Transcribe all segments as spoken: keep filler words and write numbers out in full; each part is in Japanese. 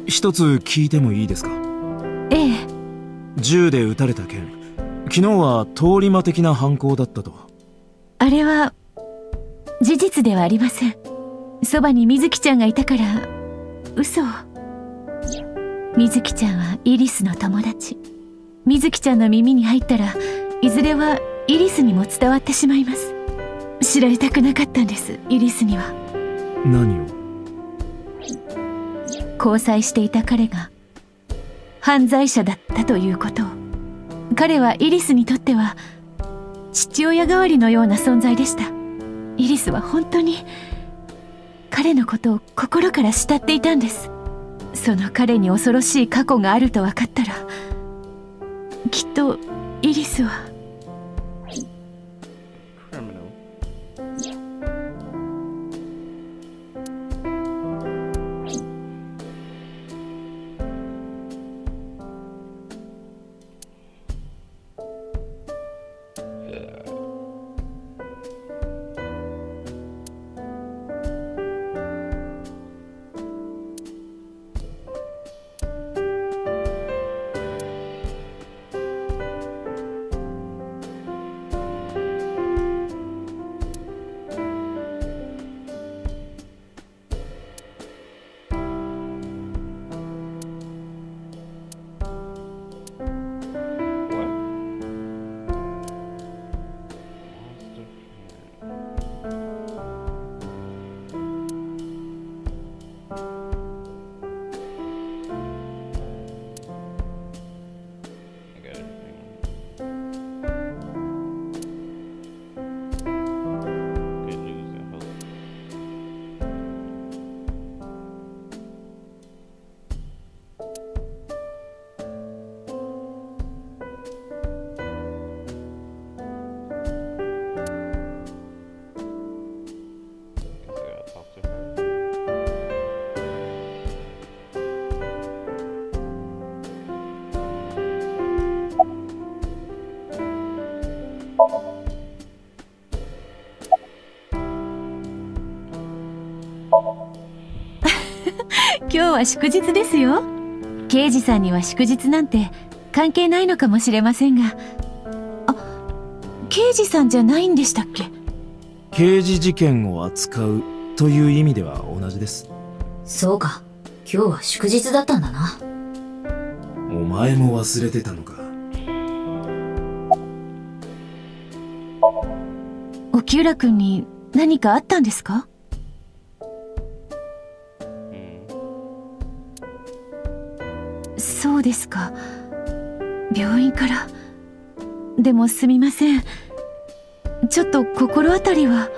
一つ聞いてもいいですか？ ええ。 銃で撃たれた件、昨日は通り魔的な犯行だったと。 あれは事実ではありません。そばに水木ちゃんがいたから嘘を。水木ちゃんはイリスの友達。水木ちゃんの耳に入ったらいずれはイリスにも伝わってしまいます。知られたくなかったんです、イリスには。 何を？ 交際していた彼が犯罪者だったということを。彼はイリスにとっては父親代わりのような存在でした。イリスは本当に彼のことを心から慕っていたんです。その彼に恐ろしい過去があると分かったら、きっとイリスは今日は祝日ですよ。刑事さんには祝日なんて関係ないのかもしれませんが。あ、刑事さんじゃないんでしたっけ？ 刑事事件を扱うという意味では同じです。 そうか、今日は祝日だったんだな。 お前も忘れてたのか。 沖浦君に何かあったんですか？そうですか。病院から。でもすみません。ちょっと心当たりは。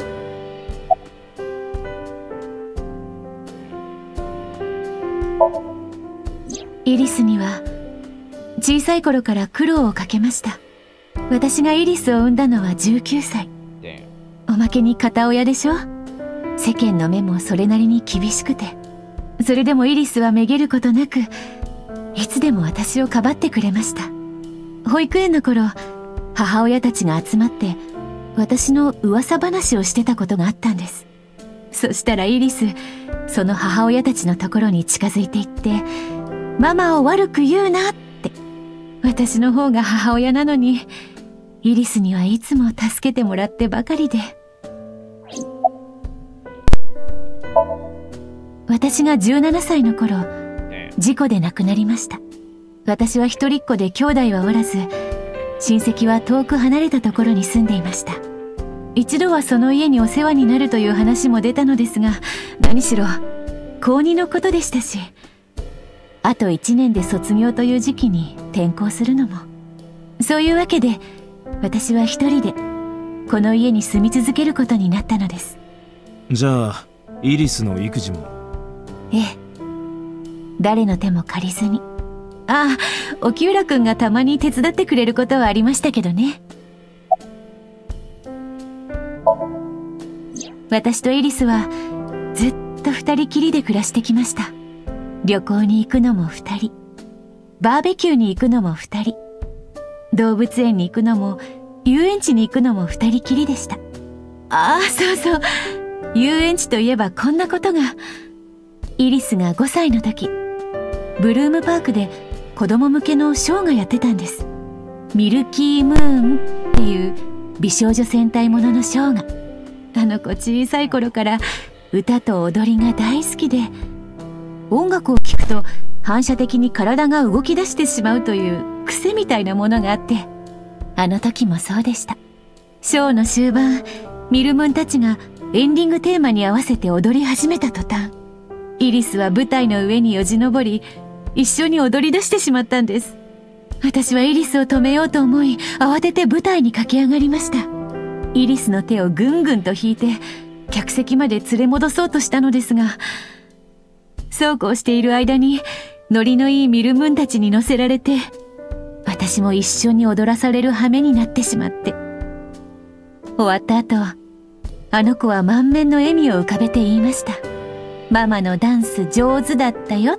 イリスには小さい頃から苦労をかけました。私がイリスを産んだのはじゅうきゅうさい。おまけに片親でしょ。世間の目もそれなりに厳しくて、それでもイリスはめげることなくいつでも私をかばってくれました。保育園の頃、母親たちが集まって私の噂話をしてたことがあったんです。そしたらイリス、その母親たちのところに近づいていって、ママを悪く言うなって。私の方が母親なのに、イリスにはいつも助けてもらってばかりで。私がじゅうななさいの頃、事故で亡くなりました。私は一人っ子で兄弟はおらず、親戚は遠く離れたところに住んでいました。一度はその家にお世話になるという話も出たのですが、何しろ高にのことでしたし、あといちねんで卒業という時期に転校するのも。そういうわけで私は一人でこの家に住み続けることになったのです。 じゃあイリスの育児も？ ええ、誰の手も借りずに。ああ、沖浦君がたまに手伝ってくれることはありましたけどね。私とイリスはずっと二人きりで暮らしてきました。旅行に行くのも二人、バーベキューに行くのも二人、動物園に行くのも遊園地に行くのも二人きりでした。ああ、そうそう、遊園地といえばこんなことが。イリスがごさいの時、 ブルームパークで子供向けのショーがやってたんです。ミルキームーンっていう美少女戦隊もののショーが。あの子小さい頃から歌と踊りが大好きで、音楽を聴くと反射的に体が動き出してしまうという癖みたいなものがあって、あの時もそうでした。ショーの終盤、ミルムンたちがエンディングテーマに合わせて踊り始めた途端、イリスは舞台の上によじ登り、一緒に踊り出してしまったんです。私はイリスを止めようと思い、慌てて舞台に駆け上がりました。イリスの手をぐんぐんと引いて客席まで連れ戻そうとしたのですが、そうこうしている間にノリのいいミルムンたちに乗せられて、私も一緒に踊らされる羽目になってしまって、終わった後、あの子は満面の笑みを浮かべて言いました。ママのダンス上手だったよって。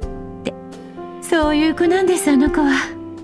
そういう子なんです、あの子は。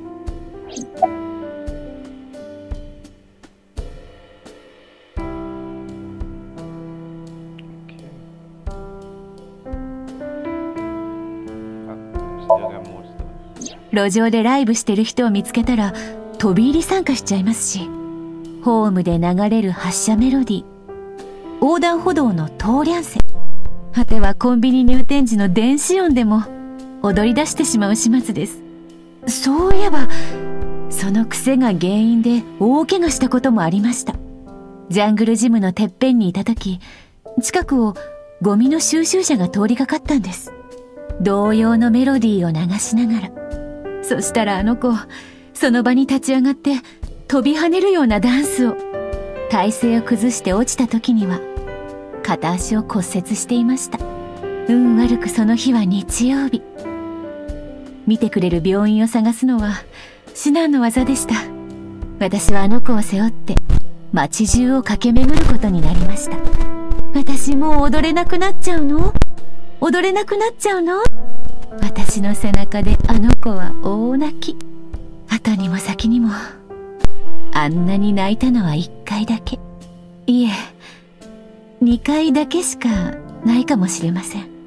路上でライブしてる人を見つけたら飛び入り参加しちゃいますし、ホームで流れる発車メロディー、横断歩道の通りゃんせ、果てはコンビニ入店時の電子音でも踊り出してしまう始末です。そういえばその癖が原因で大怪我したこともありました。ジャングルジムのてっぺんにいた時、近くをゴミの収集車が通りかかったんです。同様のメロディーを流しながら。そしたらあの子、その場に立ち上がって飛び跳ねるようなダンスを。体勢を崩して落ちた時には片足を骨折していました。運悪くその日は日曜日。見てくれる病院を探すのは至難の業でした。私はあの子を背負って街中を駆け巡ることになりました。私もう踊れなくなっちゃうの？踊れなくなっちゃうの？私の背中であの子は大泣き。後にも先にもあんなに泣いたのは一回だけ、いえ二回だけしかないかもしれません。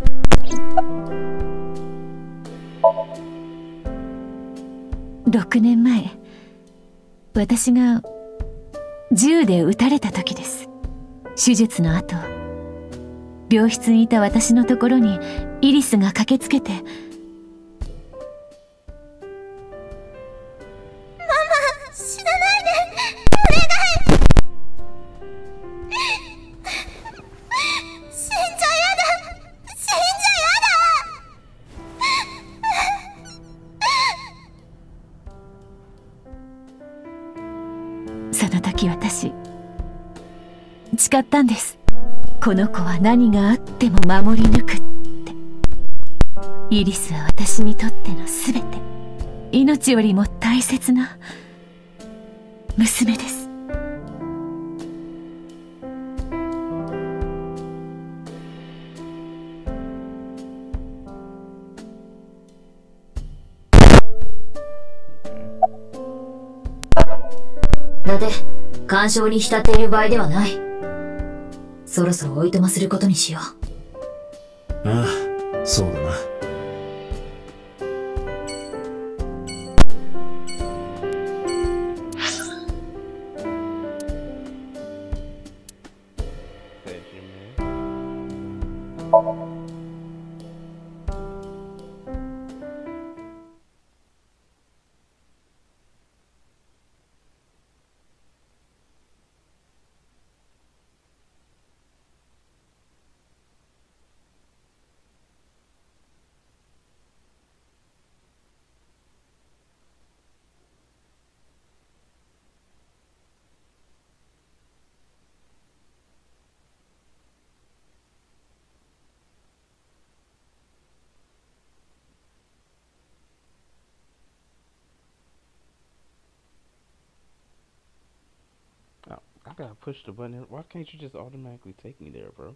ろくねんまえ、私が銃で撃たれた時です。手術の後、病室にいた私のところにイリスが駆けつけて、 死なないで、お願い。死んじゃやだ、死んじゃやだ。その時私、誓ったんです。この子は何があっても守り抜くって。イリスは私にとってのすべて、命よりも大切な娘です。 だって干渉に浸っている場合ではない。そろそろおいとますることにしよう。ああ、そうだな。 I gotta push the button. Why can't you just automatically take me there, bro?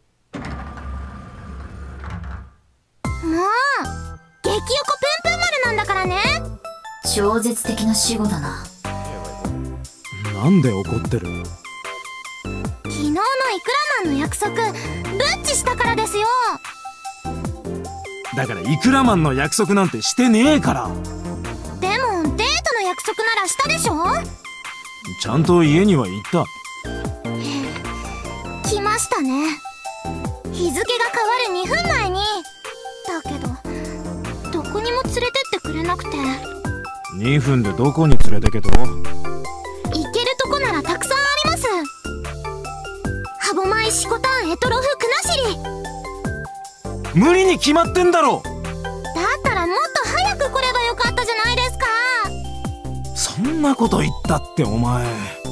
もう激横ぷんぷん丸なんだからね。 超絶的な死後だな。 なんで怒ってる？ 昨日のイクラマンの約束ブッチしたからですよ。 だからいくらマンの約束なんてしてねえから。 でもデートの約束ならしたでしょ。 ちゃんと家には行った。 来ましたね。日付が変わるにふんまえに。だけどどこにも連れてってくれなくて。 にふんでどこに連れてけと？ 行けるとこならたくさんあります。歯舞、シコタン、エトロフ、クナシリ。 無理に決まってんだろ。 だったらもっと早く来ればよかったじゃないですか。 そんなこと言ったってお前。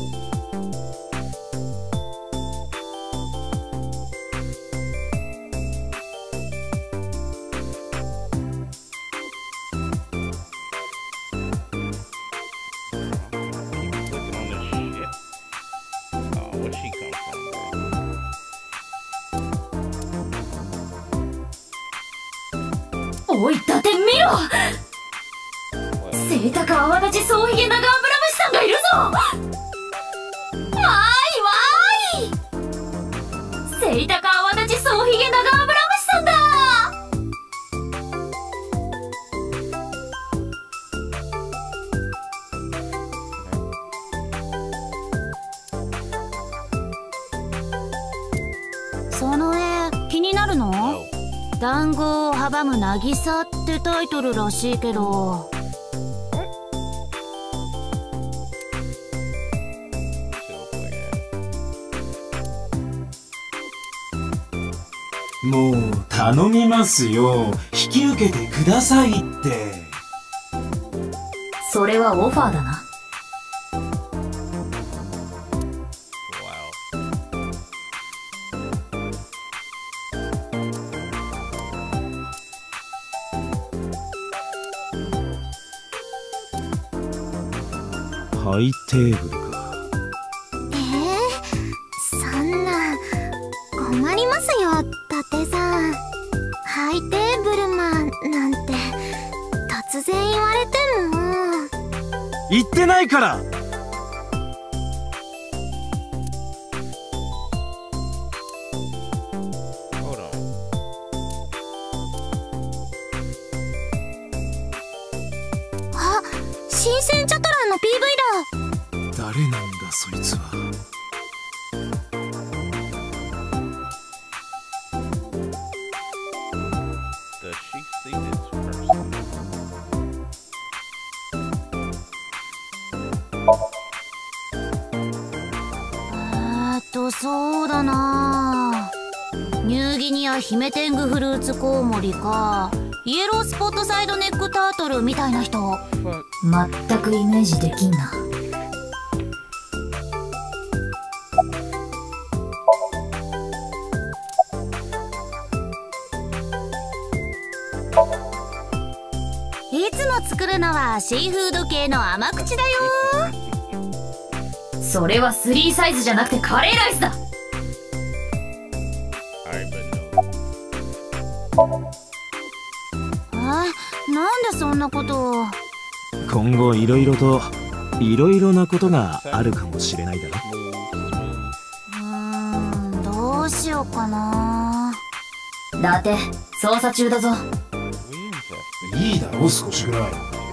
おい、伊達見ろ。セイタカアワダチソウヒゲナガアブラムシさんがいるぞ。わーいわーい。セイタカアワダチソウヒゲナガアブラムシさんだ。 その絵気になるの？談合を阻む渚ってタイトルらしいけど。 もう頼みますよ、引き受けてくださいって。 それはオファーだな。 ハイテーブルか。 えー、そんな困りますよ、伊達さん。ハイテーブルマンなんて突然言われても。 言ってないから。 あ、新鮮チャトランの ピーブイ だ。 誰なんだそいつは。 えーっとそうだな。ニューギニアヒメテングフルーツコウモリか、イエロースポットサイドネックタートルみたいな人。 全くイメージできんな。 いつも作るのはシーフード系の甘口だよ。 それはスリーサイズじゃなくてカレーライスだ。 え、なんでそんなことを。 今後いろいろといろいろなことがあるかもしれないだろ。 うーん、どうしようかな。 伊達、捜査中だぞ。 いいだろ少しぐらい。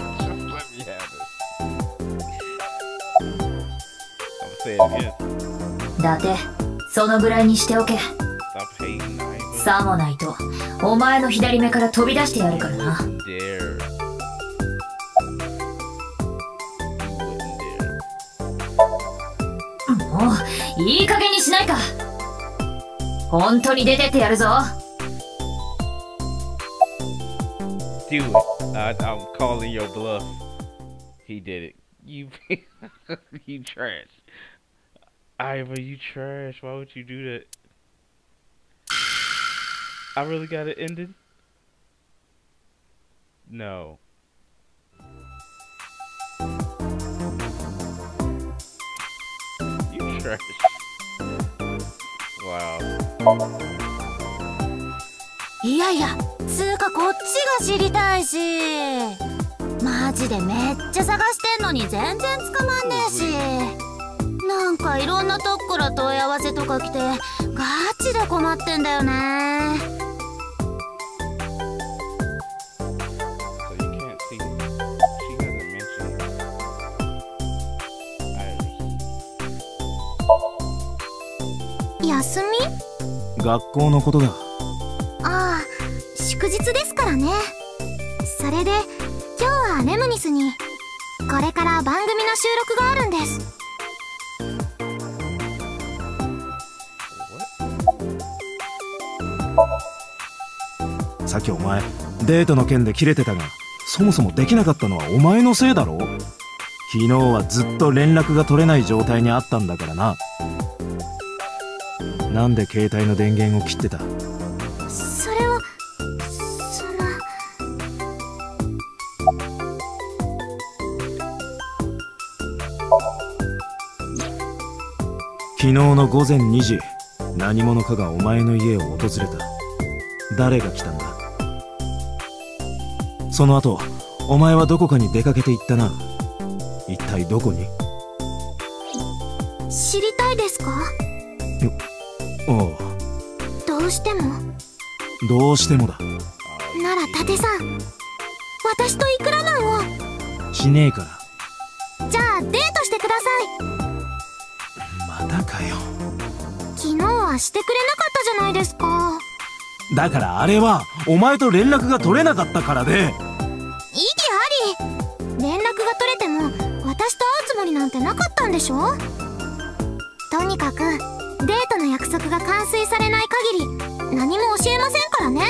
伊達、そのぐらいにしておけ。さもないとお前の左目から飛び出してやるからな。もういい加減にしないか。本当に出てってやるぞ。 Do it. I, I'm calling your bluff. He did it. You, you trash. Iva, you trash. Why would you do that? I really got it ended? No. You trash. Wow. いやいや、つうかこっちが知りたいし。マジでめっちゃ探してんのに全然捕まんねえし。なんかいろんなとこから問い合わせとか来てガチで困ってんだよね。 学校のことだ。 ああ、祝日ですからね。それで今日はレムニスにこれから番組の収録があるんです。 さっきお前デートの件でキレてたが、そもそもできなかったのはお前のせいだろ。昨日はずっと連絡が取れない状態にあったんだからな。なんで携帯の電源を切ってた？ それはその昨日のごぜんにじ、何者かがお前の家を訪れた。誰が来たんだ？その後お前はどこかに出かけて行ったな。一体どこに？ 知りたいですか？ おう。 どうしても？ どうしてもだ。 なら伊達さん、私とイクラマンを。 しねえから。 じゃあデートしてくださまたかよ。 い。昨日はしてくれなかったじゃないですか。 だからあれはお前と連絡が取れなかったからで。 意義あり。連絡が取れても私と会うつもりなんてなかったんでしょ。とにかくデートの約束が完遂されない限り何も教えませんからね。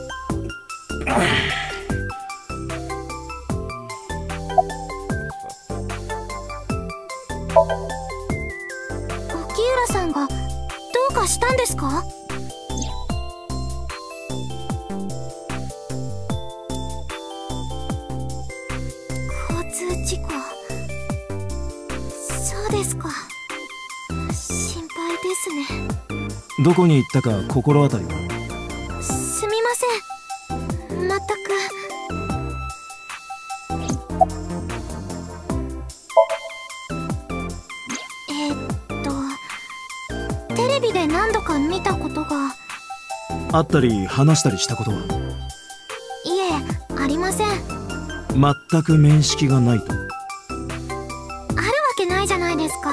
沖浦さんがどうかしたんですか？交通事故。そうですか。心配ですね。 どこに行ったか心当たりは？ すみません、全く。えーっとテレビで何度か見たことが。 会ったり話したりしたことは？ いえ、ありません。 全く面識がないと？ あるわけないじゃないですか。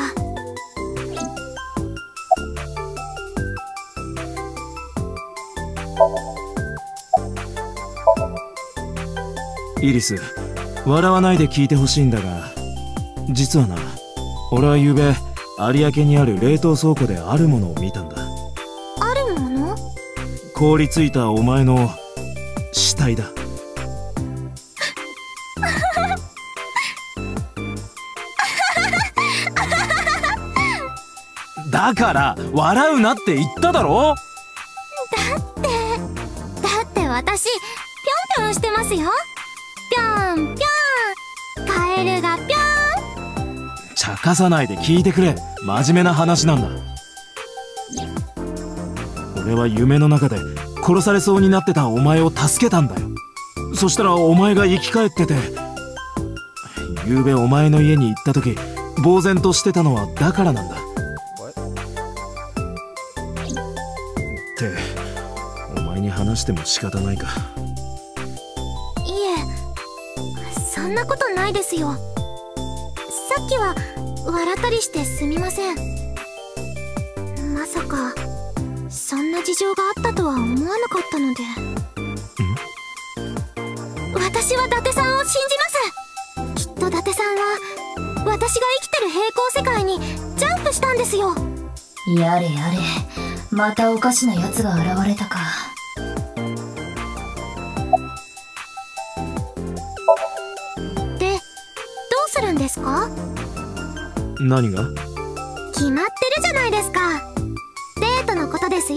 イリス、笑わないで聞いてほしいんだが、実はな、俺はゆうべ有明にある冷凍倉庫であるものを見たんだ。 あるもの？ 凍りついたお前の死体だ。だから笑うなって言っただろ。 だってだって私ぴょんぴょんしてますよ。ぴょんぴょん。カエルがぴょん。 茶化さないで聞いてくれ。真面目な話なんだ。俺は夢の中で殺されそうになってたお前を助けたんだよ。そしたらお前が生き返ってて、ゆうべお前の家に行った時呆然としてたのはだからなんだ。ってお前に話しても仕方ないか。 いえ、そんなことないですよ。さっきは笑ったりしてすみません。まさかそんな事情があったとは思わなかったので。私は伊達さんを信じます。きっと伊達さんは私が生きてる平行世界にジャンプしたんですよ。 やれやれ、またおかしなやつが現れたか。 で、どうするんですか？ 何が？ 決まってるじゃないですか。デートのことですよ。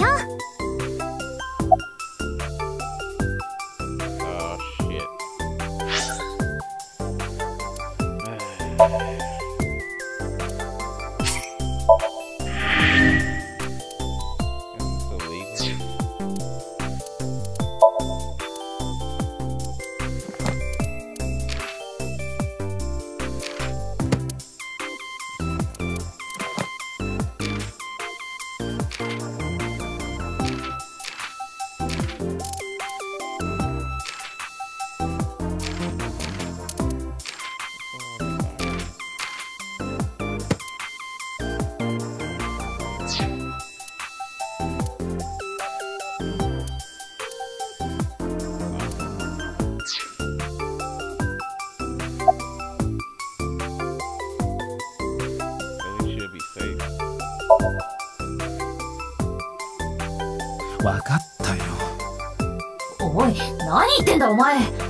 分かったよ。 おい、何言ってんだお前。 やった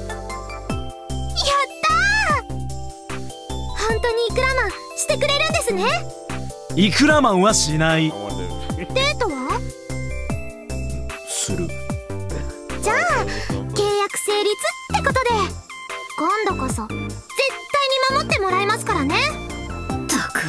ー！本当にイクラマンしてくれるんですね。 イクラマンはしない。 デートはする。 じゃあ契約成立ってことで、今度こそ絶対に守ってもらいますからね。 ったく。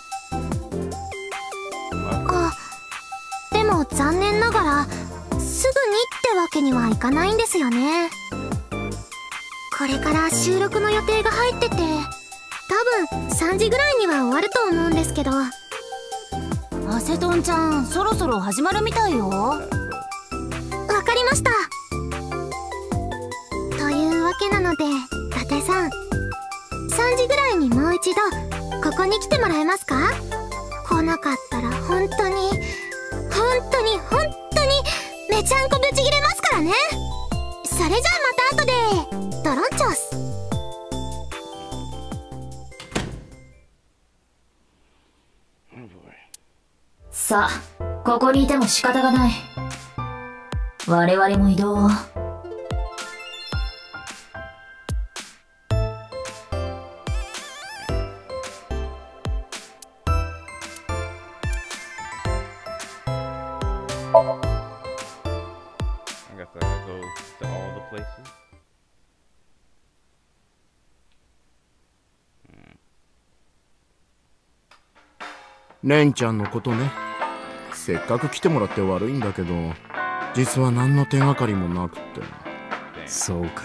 あ、でも残念ながらすぐにってわけにはいかないんですよね。これから収録の予定が入ってて、多分さんじぐらいには終わると思うんですけど。 アセトンちゃん、そろそろ始まるみたいよ。 わかりました。というわけなので、伊達さん、さんじぐらいにもう一度ここに来てもらえますか？来なかったら本当に本当に本当にめちゃんこブチギレますからね。それじゃあまた後で。ドロンチョス。 さあ、ここにいても仕方がない。我々も移動を。 レンちゃんのことね。せっかく来てもらって悪いんだけど、実は何の手がかりもなくて。 そうか。